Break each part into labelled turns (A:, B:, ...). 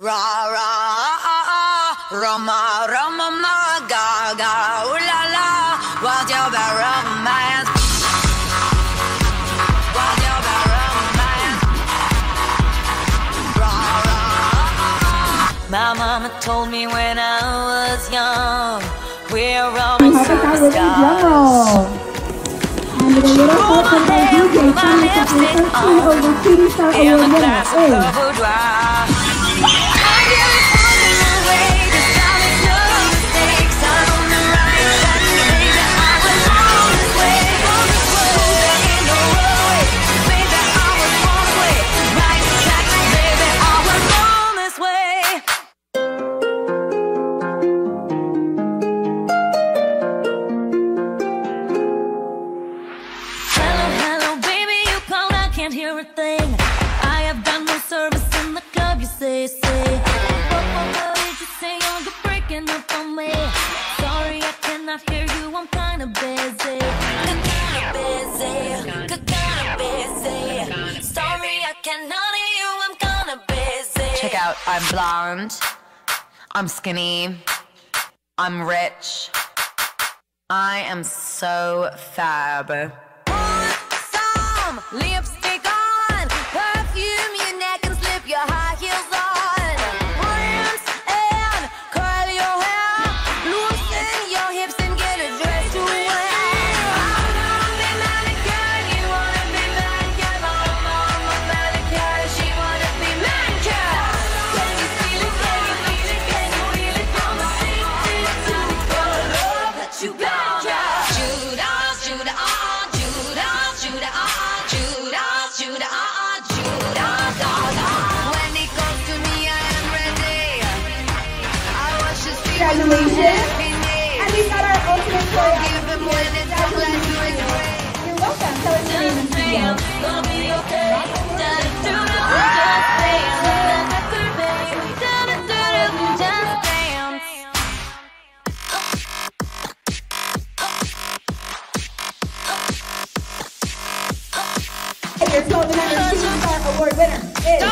A: Ra ra Rama Rama ma ga ga ooh la la. What's your bad romance? What's your bad romance? Ra ra. My mama told me when I was young, we're all superstars.
B: And with a little help from our DJ, Sonic has the first time over Shooting Star Award winner is...
A: Check out, I'm blonde, I'm skinny, I'm rich, I am so fab. Put some lipstick on, perfume your neck and slip your high heels on. Rinse and curl your hair, loosen your hips and get a dress to wear. I wanna be manicured, you wanna be manicured, mama, manicure, she wanna be manicured. You got Judas, Judas, Judas, Judas, Judas, Judas, Judas. When it comes to me, I am ready. I watch his feet.
B: Congratulations! And we got our ultimate choice.
A: Give him when it's all like doing great.
B: You're welcome. Tell us your name and studio.
A: Gonna be okay.
B: Your Golden Honor Shooting Star Award winner is...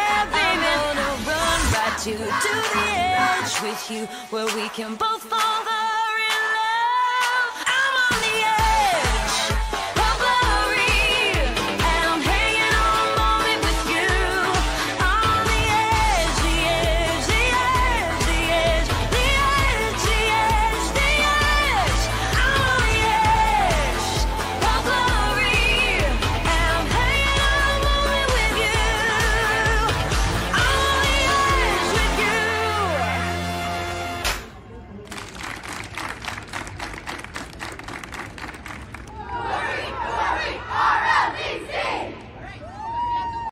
B: To the edge with you, where we can both fall.